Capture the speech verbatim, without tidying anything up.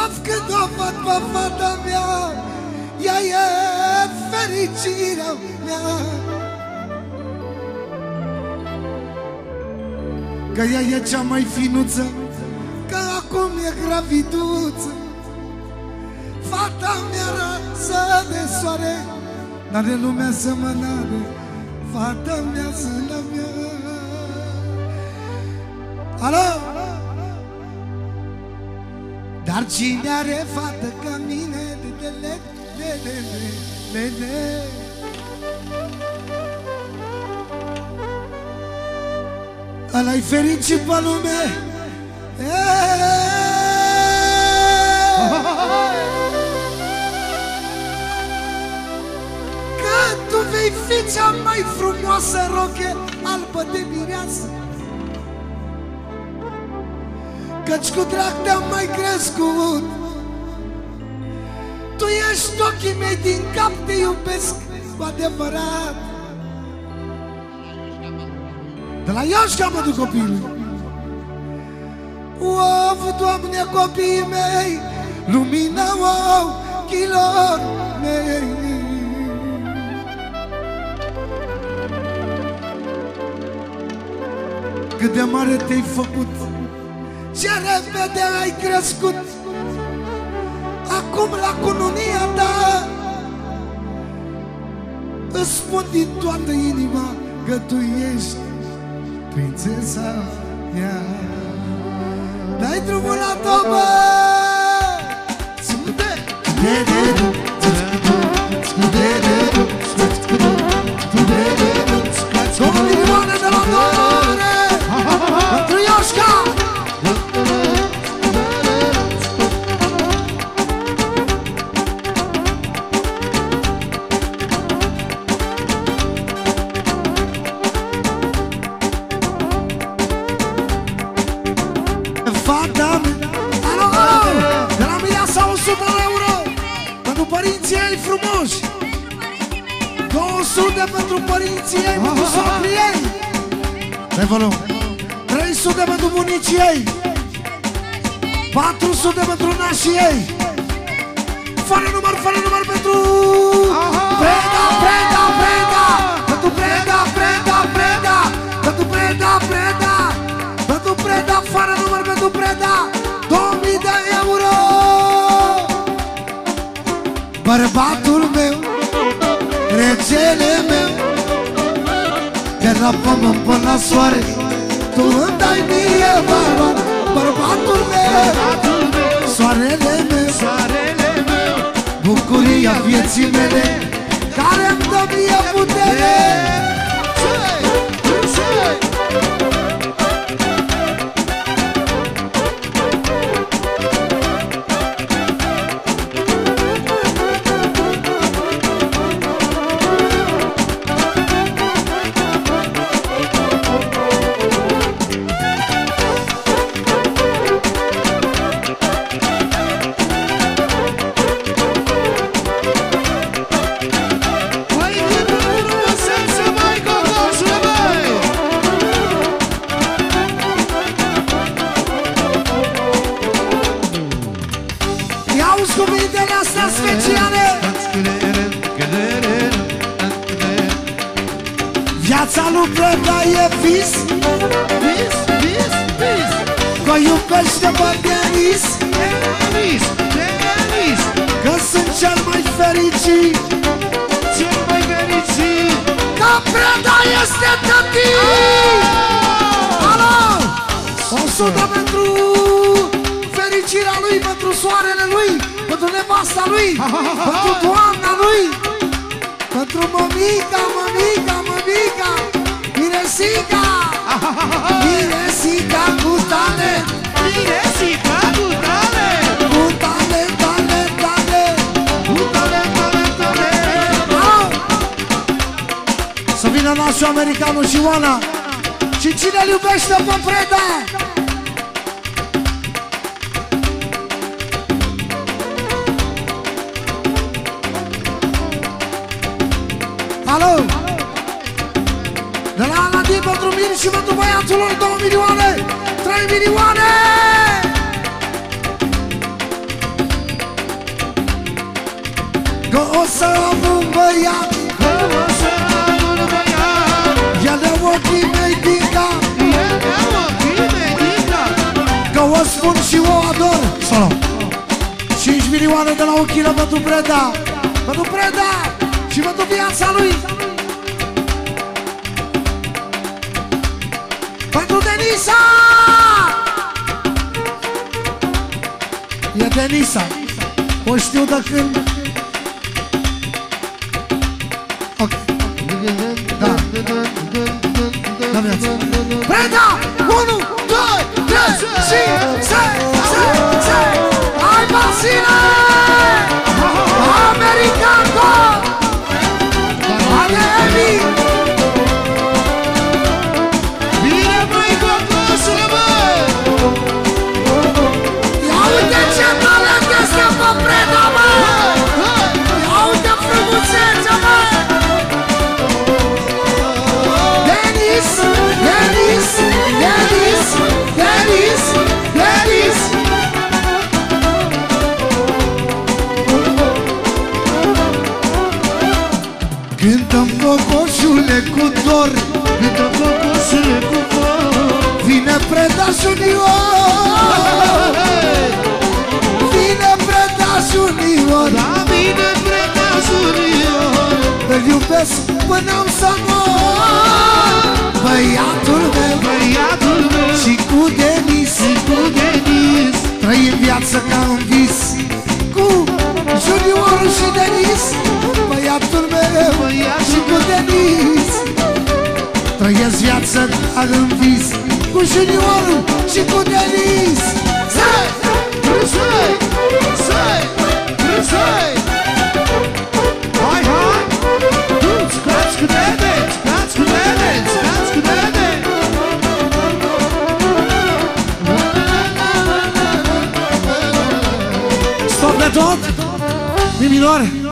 Of, când o văd pe fata mea, ea e fericirea mea. Că ea e cea mai finuță, că acum e graviduță. Fata mea rasă de soare, n-are lumea semănare, fata mea zâna mea. Alo? Dar cine are fată ca mine? Le, le, le, le, le, le, le. Ăla-i fericit pe lume. Că tu vei fi cea mai frumoasă roche albă de mireasă, căci cu drag te-am mai crescut. Tu ești ochii mei, din cap te iubesc cu adevărat. De la Iașca mă duc copilul. Of, Doamne, copiii mei, lumina ochilor mei. Cât de mare te-ai făcut, ce repede ai crescut. Acum la cununia ta îți spun din toată inima că tu ești prințesa mea. Dai drumul la tobă. Două milioane de la Doamne pentru Iașca. Fata mea, alo, alo, de la mine sau o sută de euro pentru părinții ei frumoși, două sute pentru părinții ei, pentru soacrii ei, pe volum, trei sute pentru bunicii ei, patru sute pentru nașii ei, fără număr, fără număr pentru Preda, Preda, Preda, pentru Preda, Preda, Preda, pentru Preda, Preda, pentru Preda, fără număr pentru Preda, două mii de euro. Bărbatul meu, regele meu, de la pământ până la soare, tu îmi dai mie valoare. Bărbatul meu, soarele meu, bucuria vieții mele, care-mi dă mie putere. Cuvintele astea speciale. Viața lui Preda e vis, vis, vis, vis, că iubește pe Denis, Denis, Denis, că sunt cel mai fericit, cel mai fericit, că Preda este tăti. Alo! O sută pentru fericirea lui, pentru soarele lui, pentru nevasta lui, pentru doamna lui, pentru mămica, mămica, mămica, Miresica, Miresica cu talent, Miresica cu talent, cu talent, talent, talent, cu talent, talent, talent. Să vină nasul americanul și Oana. Și cine-l iubește pe Preda? Alo! De la Aladin pentru mine și pentru băiatul lor, două milioane, trei milioane! Că o să am un băiat, Că o să am un băiat, el de ochii mei din cap, el de ochii mei din cap. că o spun și o ador. Solo. Cinci milioane de la un kilo pentru Preda, pentru Preda și pentru viața lui. Pentru Denisa! E Denisa, o știu de când. Ok. Da. Da, viața. Preda! unu, doi, trei și se, se, se! Hai, Basile! Americano! Hai, Emi! Bine, măi, cocosul, mă! Ia uite ce talent este pe Preda, mă! Ia uite frumusețea, mă! Denis! Denis! Denis! Denis! Denis! Cântăm cocoșule cu dor, Cântăm cocoșule cu foc. vine Preda Junior, vine Preda Junior, La mine Preda Junior, îl iubesc până am să mor. Băiatul meu, băiatul meu și cu Denis, și cu Denis. trăim viață ca un vis, cu Juniorul și Denis. Băiatul meu, Băiatul și cu Denis, trăiesc viață ca un vis, cu Juniorul și cu Denis. Sai, sai, sai, sai. Hai, hai. Scați cu dede, scați cu dede, scați cu dede. Stop de tot, mi minor.